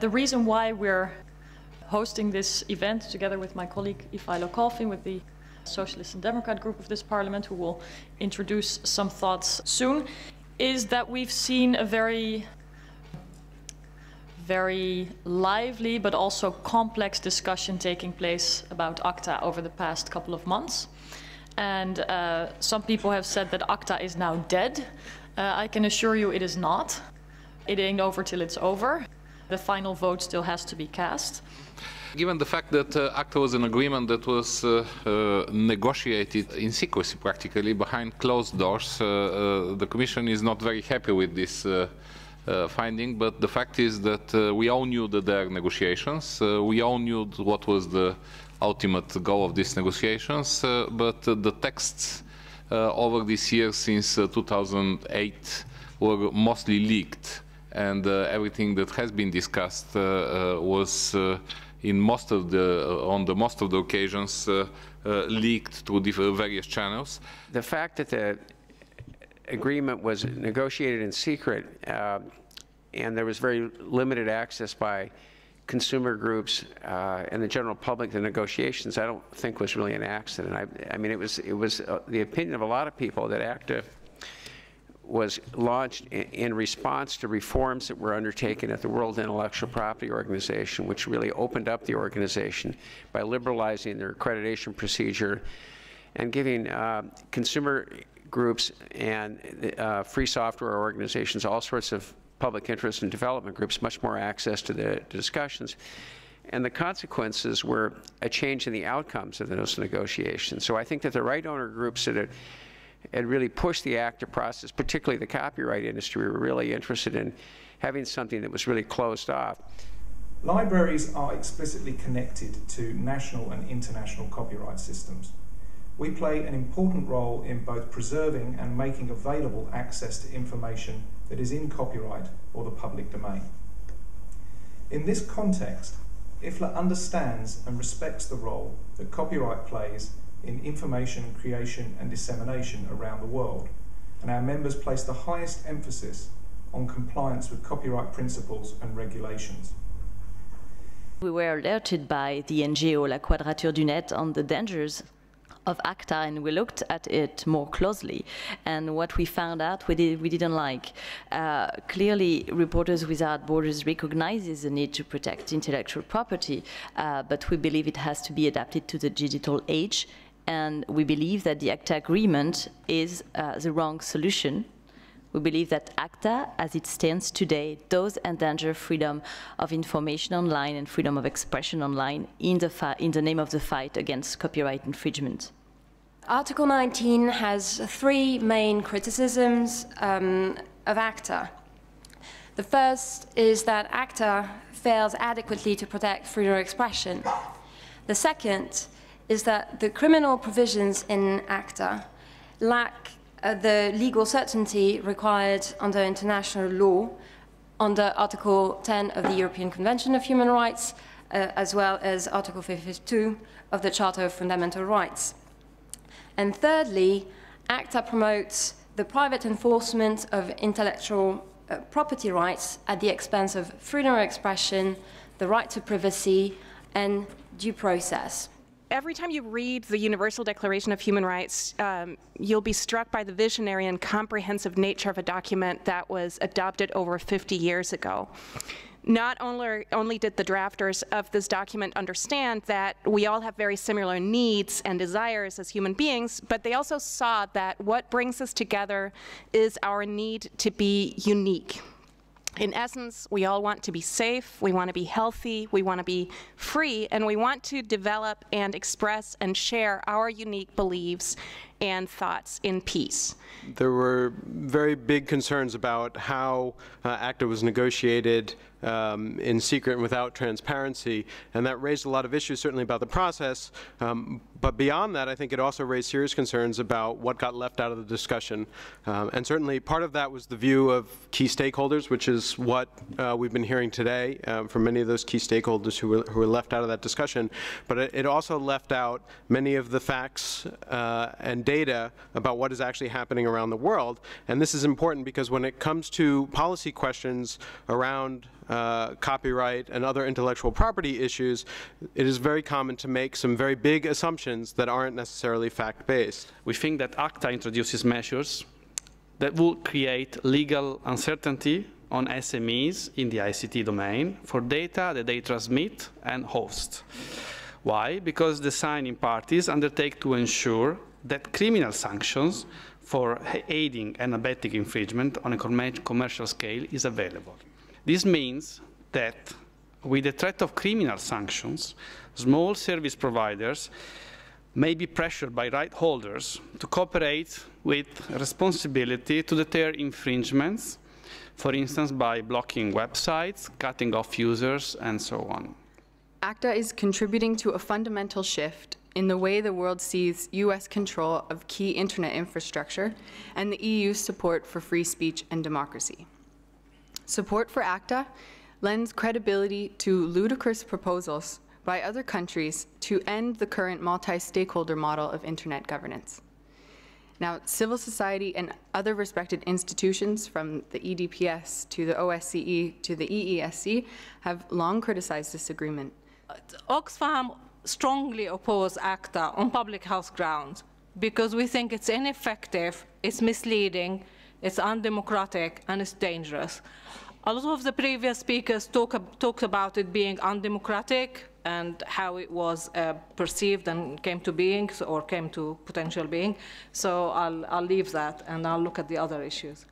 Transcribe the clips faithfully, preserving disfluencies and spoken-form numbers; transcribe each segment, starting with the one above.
the reason why we're hosting this event together with my colleague Ivailo Kalfin with the Socialist and Democrat group of this parliament, who will introduce some thoughts soon, is that we've seen a very, very lively but also complex discussion taking place about ACTA over the past couple of months. And uh, some people have said that ACTA is now dead. Uh, I can assure you it is not. It ain't over till it's over. The final vote still has to be cast. Given the fact that uh, ACTA was an agreement that was uh, uh, negotiated in secrecy practically behind closed doors, uh, uh, the Commission is not very happy with this uh, uh, finding, but the fact is that uh, we all knew that there are negotiations, uh, we all knew what was the ultimate goal of these negotiations, uh, but uh, the texts uh, over this year since uh, two thousand eight were mostly leaked, and uh, everything that has been discussed uh, uh, was uh, in most of the uh, on the most of the occasions uh, uh, leaked through different various channels. The fact that the agreement was negotiated in secret uh, and there was very limited access by consumer groups uh, and the general public to negotiations, I don't think was really an accident. I, I mean, it was it was uh, the opinion of a lot of people that ACTA was launched in, in response to reforms that were undertaken at the World Intellectual Property Organization, which really opened up the organization by liberalizing their accreditation procedure and giving uh, consumer groups and uh, free software organizations, all sorts of public interest and development groups, much more access to the to discussions. And the consequences were a change in the outcomes of those negotiations. So I think that the right owner groups that had, had really pushed the ACTA process, particularly the copyright industry, were really interested in having something that was really closed off. Libraries are explicitly connected to national and international copyright systems. We play an important role in both preserving and making available access to information that is in copyright or the public domain. In this context, I F L A understands and respects the role that copyright plays in information creation and dissemination around the world, and our members place the highest emphasis on compliance with copyright principles and regulations. We were alerted by the N G O La Quadrature du Net on the dangers of ACTA, and we looked at it more closely. And what we found out, we, did, we didn't like. Uh, clearly, Reporters Without Borders recognizes the need to protect intellectual property, uh, but we believe it has to be adapted to the digital age, and we believe that the ACTA agreement is uh, the wrong solution. We believe that ACTA, as it stands today, does endanger freedom of information online and freedom of expression online in the, fi in the name of the fight against copyright infringement. Article nineteen has three main criticisms um, of ACTA. The first is that ACTA fails adequately to protect freedom of expression. The second is that the criminal provisions in ACTA lack uh, the legal certainty required under international law, under Article ten of the European Convention of Human Rights, uh, as well as Article fifty-two of the Charter of Fundamental Rights. And thirdly, ACTA promotes the private enforcement of intellectual uh, property rights at the expense of freedom of expression, the right to privacy, and due process. Every time you read the Universal Declaration of Human Rights, um, you'll be struck by the visionary and comprehensive nature of a document that was adopted over fifty years ago. Not only, only did the drafters of this document understand that we all have very similar needs and desires as human beings, but they also saw that what brings us together is our need to be unique. In essence, we all want to be safe, we want to be healthy, we want to be free, and we want to develop and express and share our unique beliefs and thoughts in peace. There were very big concerns about how uh, ACTA was negotiated um, in secret and without transparency, and that raised a lot of issues certainly about the process, um, but beyond that I think it also raised serious concerns about what got left out of the discussion. Um, and certainly part of that was the view of key stakeholders, which is what uh, we've been hearing today um, from many of those key stakeholders who were, who were left out of that discussion, but it, it also left out many of the facts uh, and and data about what is actually happening around the world. And this is important because when it comes to policy questions around uh, copyright and other intellectual property issues, it is very common to make some very big assumptions that aren't necessarily fact-based. We think that ACTA introduces measures that will create legal uncertainty on S M Es in the I C T domain for data that they transmit and host. Why? Because the signing parties undertake to ensure that criminal sanctions for aiding and abetting infringement on a commercial scale is available. This means that with the threat of criminal sanctions, small service providers may be pressured by right holders to cooperate with responsibility to deter infringements, for instance, by blocking websites, cutting off users, and so on. ACTA is contributing to a fundamental shift in the way the world sees U S control of key internet infrastructure and the E U's support for free speech and democracy. Support for ACTA lends credibility to ludicrous proposals by other countries to end the current multi-stakeholder model of internet governance. Now, civil society and other respected institutions, from the E D P S to the O S C E to the E E S C, have long criticized this agreement. Oxfam strongly oppose ACTA on public health grounds because we think it's ineffective, it's misleading, it's undemocratic, and it's dangerous. A lot of the previous speakers talk, talked about it being undemocratic and how it was uh, perceived and came to being, or came to potential being. So I'll, I'll leave that and I'll look at the other issues.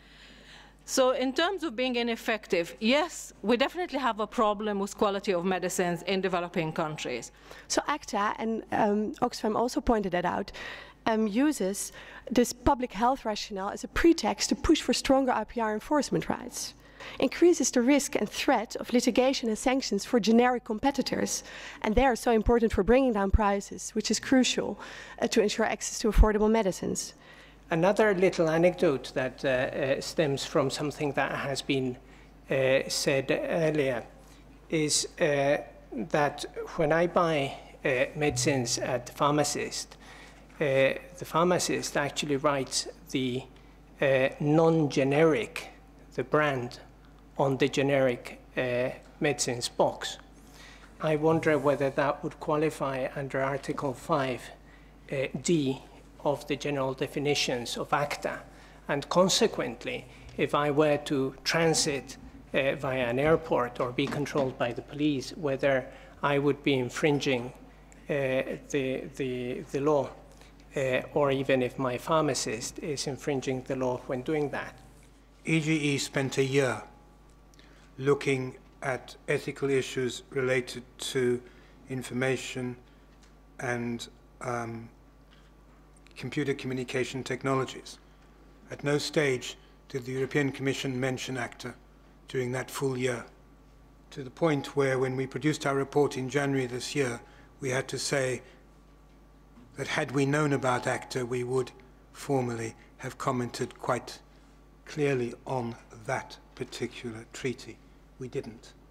So in terms of being ineffective, yes, we definitely have a problem with quality of medicines in developing countries. So ACTA, and um, Oxfam also pointed that out, um, uses this public health rationale as a pretext to push for stronger I P R enforcement rights. Increases the risk and threat of litigation and sanctions for generic competitors, and they are so important for bringing down prices, which is crucial uh, to ensure access to affordable medicines. Another little anecdote that uh, uh, stems from something that has been uh, said earlier is uh, that when I buy uh, medicines at the pharmacist, uh, the pharmacist actually writes the uh, non-generic, the brand, on the generic uh, medicines box. I wonder whether that would qualify under Article five uh, D of the general definitions of ACTA. And consequently, if I were to transit uh, via an airport or be controlled by the police, whether I would be infringing uh, the, the, the law, uh, or even if my pharmacist is infringing the law when doing that. E G E spent a year looking at ethical issues related to information and um, computer communication technologies. At no stage did the European Commission mention ACTA during that full year, to the point where when we produced our report in January this year, we had to say that had we known about ACTA, we would formally have commented quite clearly on that particular treaty. We didn't.